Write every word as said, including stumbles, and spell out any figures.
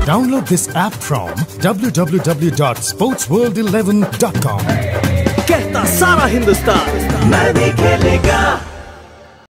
Download this app from w w w dot sports world eleven dot com. कहता सारा हिंदुस्तान, मैं भी खेलेगा।